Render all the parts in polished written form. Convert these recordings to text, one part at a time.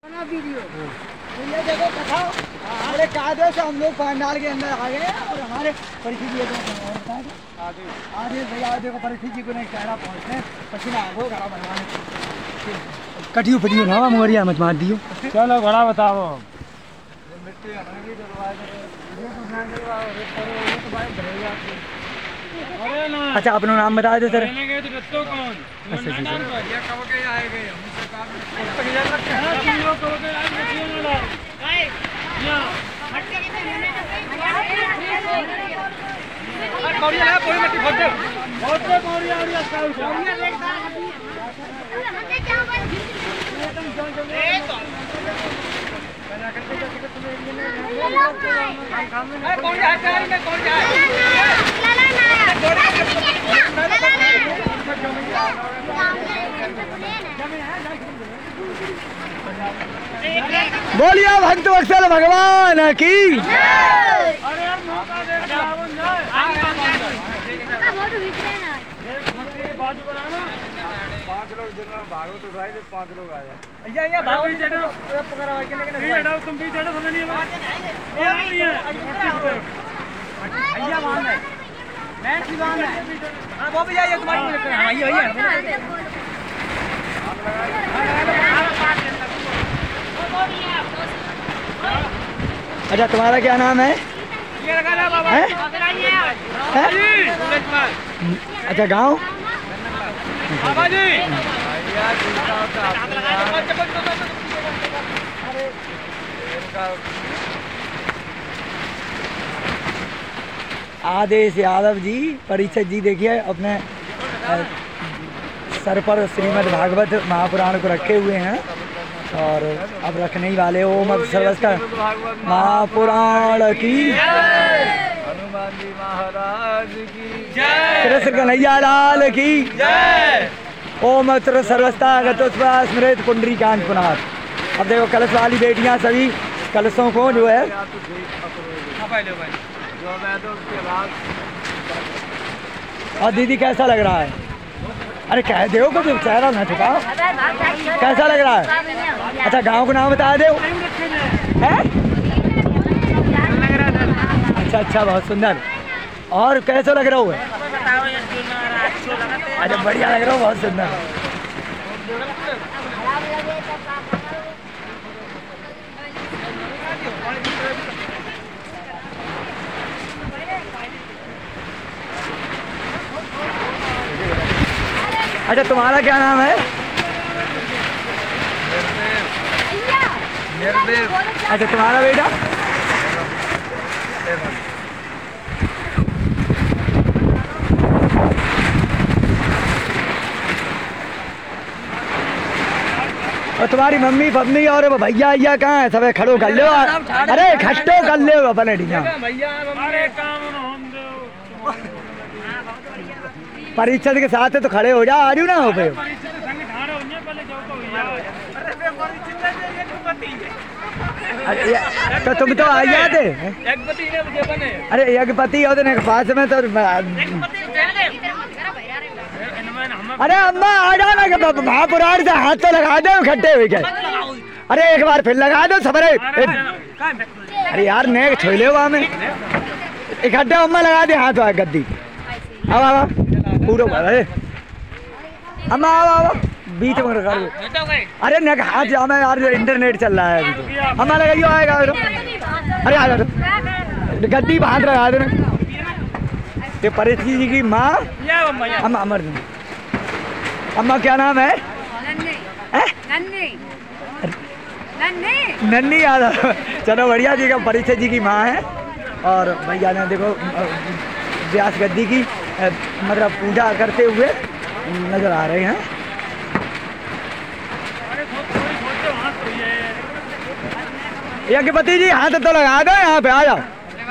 ये देखो कथा हमारे कायदे से हम लोग पंडाल के अंदर आ गए और हमारे परिस्थिति आदेश भैया देखो परिस्थिति को नहीं कहना पहुँचते पसीना आगो घड़ा बनवाने कटियो पटियो ना मोरिया मत मार दियो। चलो घड़ा बताओ। अच्छा अपना नाम बता दो सर। बोलिए भक्त वत्सल भगवान की। अच्छा तुम्हारा क्या नाम है? अच्छा गाँव आदेश यादव जी परीक्षक जी देखिए अपने सर पर श्रीमद् भागवत महापुराण को रखे हुए हैं और अब रखने ही वाले। ओम सर्वस्ता महापुराण की हनुमान जी महाराज की जय, कृष्ण कन्हैया लाल की जय। ओम सर्वस्ता स्मृत पुंडरी कांच पुनाथ। अब देखो कलश वाली बेटियां सभी कलशों को जो है और दीदी कैसा लग रहा है? अरे कह दो कुछ चेहरा ना छुपाओ, कैसा लग रहा है? अच्छा गांव का नाम बता दो। अच्छा अच्छा बहुत सुंदर। और कैसा लग रहा हो? अच्छा बढ़िया लग रहा हो, बहुत सुंदर। अच्छा तुम्हारा क्या नाम है? अच्छा तुम्हारा बेटा? और तुम्हारी मम्मी पत्नी और भैया भैया कहाँ है? सब खड़ो कर लो। अरे खट्टो कर लो अपने ढिया। परीक्षण के साथ तो खड़े हो जा, आ रही ना हो पे। तो तुम तो आ जाते। अरे एक पति और पास में तो अरे अम्मा आ जाना कि महापुराण से हाथ तो लगा दो इकट्ठे हुए क्या? अरे एक बार फिर लगा दो सबरे। अरे यार नेक छोले हुआ में इकट्ठे अम्मा लगा दे हाथ गद्दी। अब आवा पूरा अरे अम्मा आवा बीच में रखा। अरे नेक हाथ जामा यार इंटरनेट चल रहा है अभी तो। अम्मा लगाइयो आएगा। अरे आ जाओ गद्दी हाथ लगा दो। ये परिस्थिति जी की माँ अम्मा अमर अम्मा क्या नाम है? नन्नी यादव। चलो बढ़िया जी का परिचय जी की माँ है। और भैया ने देखो व्यास गद्दी की मतलब पूजा करते हुए नजर आ रहे हैं। यज्ञपति जी हाथ तो लगा दो, यहाँ पे आ जाओ।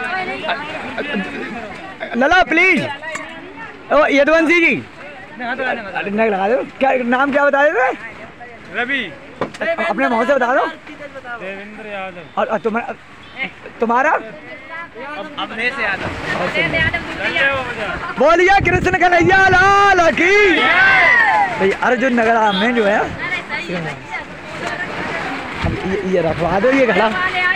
लला प्लीज। ओ यदुवंशी जी लगा दो। क्या नाम क्या बता रहे थे? रवि। अपने मुँह से बता दो। देवेंद्र यादव। और तुम्हारा? बोलिए कृष्ण कन्हैया लाल की। भाई अर्जुन नगर में जो है ये रखवा दो ये घड़ा।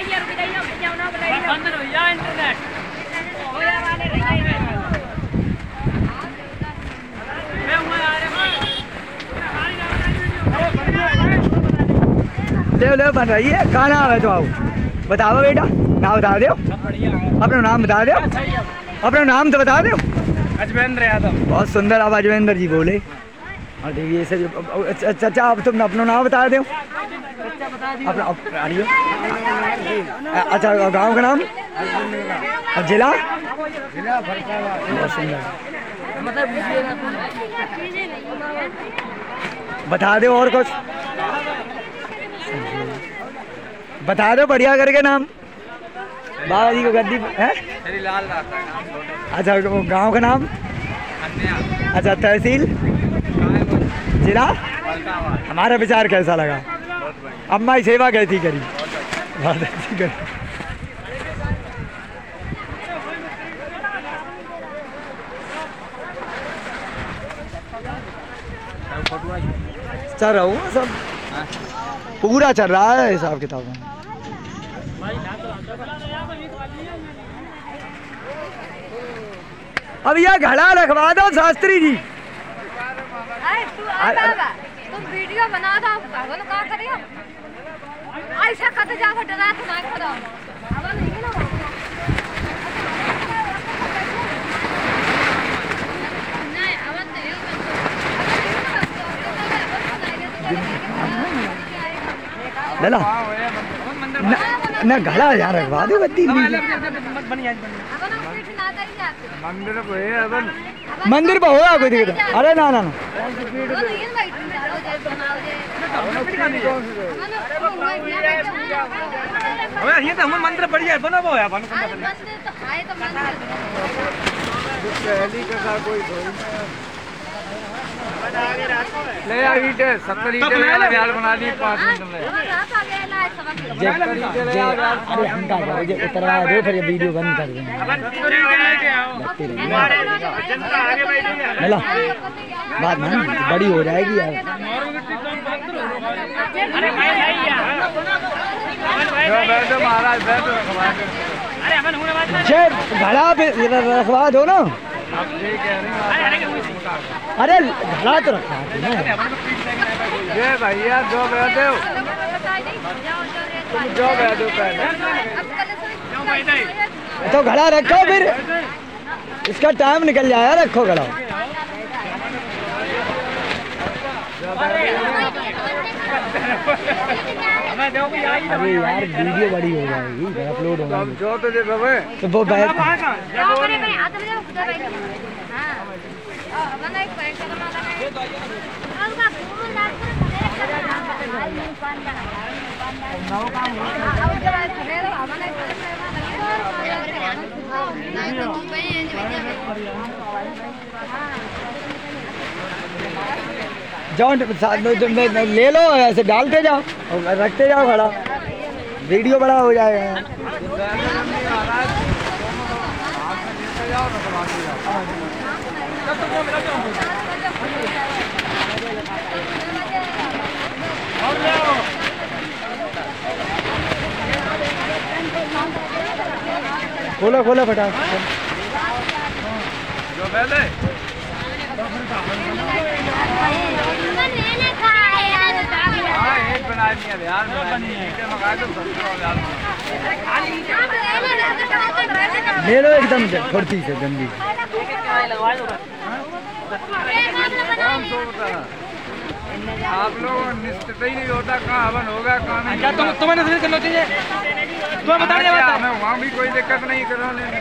ले बन रही है। कहाँ नाम है तो आओ बताओ बेटा, नाम बता दो, अपना नाम बता दो, अपना नाम तो बता दो। अजमेंद्र यादव। बहुत सुंदर अब अजमेंद्र जी बोले। और देखिए ऐसे चाचा आप तुम अपना नाम बता दो अपना। अच्छा गांव का नाम और जिला? बहुत सुंदर बता दो। और कुछ बता दो बढ़िया करके नाम। बाबा जी को गद्दी है। अच्छा गांव का नाम? अच्छा तहसील? जिला? हमारा विचार कैसा लगा? अम्मा की सेवा कैसी करी? बहुत अच्छी करी। चल रहा हूँ सब पूरा चल रहा है हिसाब किताब में। अब यह घड़ा रखवा दो शास्त्री जी। तुम वीडियो बना दो क्या करियो ऐसा करते जाओ डरा तो ना करो। लला ना घड़ा यहाँ रखवा दो गद्दी। मंदिर पर होगा कोई दिक्कत? अरे ना ना ना ये तो हम मंदिर बढ़िया बना हुआ है। ले ईट 70 ईट बना दी 5 मिनट में। अरे हम क्या करें उतरवा दो फिर ये वीडियो बंद कर देंगे। बात ना बड़ी हो जाएगी यार। घड़ा रखवा दो ना। अरे घड़ा तो रखा ये भैया जो बैठे हो तुम जो बैठो पहले तो घड़ा रखो फिर इसका टाइम निकल जाएगा। रखो घड़ा। अरे यार वीडियो बड़ी हो जाएगी अपलोड होगा जो तो वो बैठ जॉइंट ले लो ऐसे डालते जाओ और रखते जाओ खड़ा। वीडियो बड़ा हो जाएगा। खोलो खोलो फटाफट। जो पहले बना दिया यार ले लो एकदम फुर्ती से गंदी। आप लोग निश्चित ही नहीं होता कहाँ हवन होगा कहाँ नहीं। तुम्हें नजर करना चाहिए। तुम्हें बता दिया मैं वहाँ भी कोई दिक्कत नहीं करा लेने।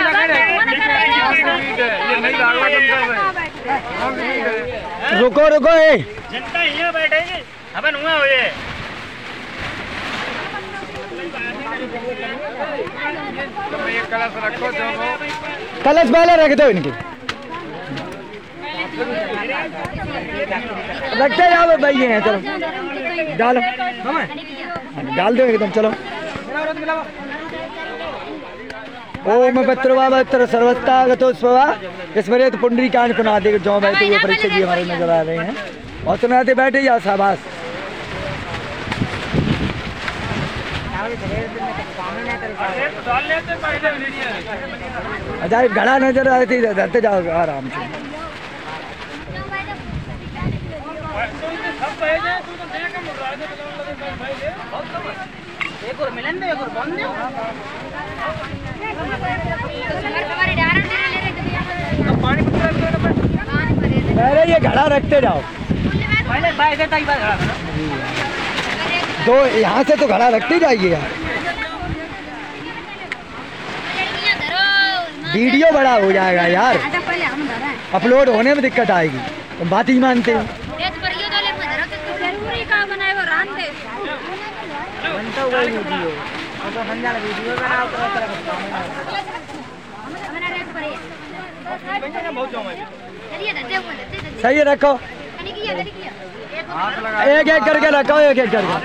ये नहीं लागू तुम कर रहे। रुको रुको जनता यहाँ बैठेगी हवन हुआ हो ये। तुम एक कलश रखो जो कलश पहले रख दो इनके। रखते जाओ भाई हैं। चलो डालो डाल दो एकदम। चलो ओम पत्र सर्वस्ता गतो स्ववा स्मरेत पुंडरीकांड पुनादे। जो बैठे हुए परीक्षक जी हमारे नजर आ रहे हैं और सुनाते बैठे या शाबाश। अच्छा घड़ा नजर आती रहते जाओ आराम से। अरे ये घड़ा रखते जाओ तो यहाँ से तो घड़ा रखते जाइए यार। वीडियो बड़ा हो जाएगा यार, अपलोड होने में दिक्कत आएगी। तुम बात ही मानते हो। सही है रखो, एक एक करके रखो, एक एक करके।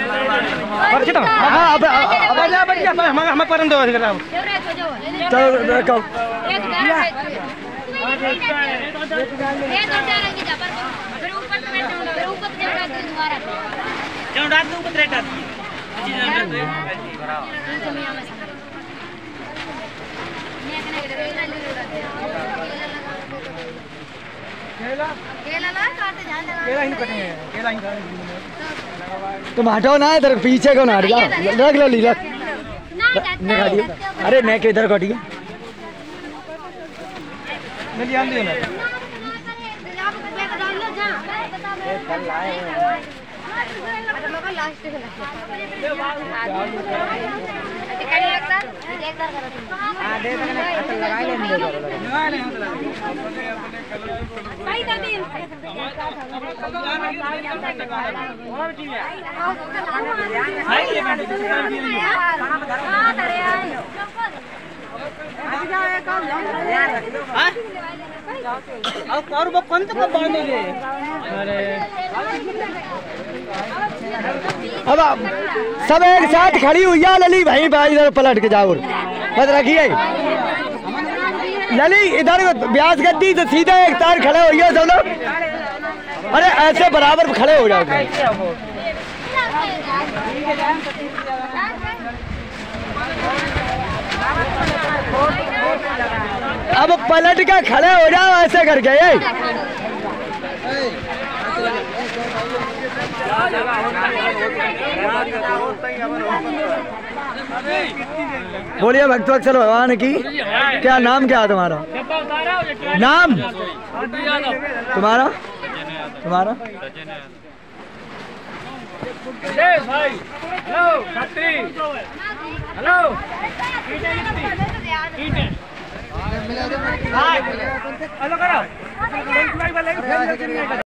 हमें परम दो चलो रखो। तुम हटो ना इधर, पीछे को ना हट जाओ। रख लो लीला, अरे मैं किधर कटिए अब सब एक साथ खड़ी हुई है। लली भाई भाई इधर पलट के जाओ, मत रखिए। लली इधर ब्यास गद्दी से सीधा एक तार खड़े हुई है सब लोग। अरे ऐसे बराबर खड़े हो जाओ। अब पलट के खड़े हो जाओ ऐसे करके। बोलिए भक्त वत्सल भगवान की। क्या नाम क्या है तुम्हारा? नाम तुम्हारा? तुम्हारा? हेलो।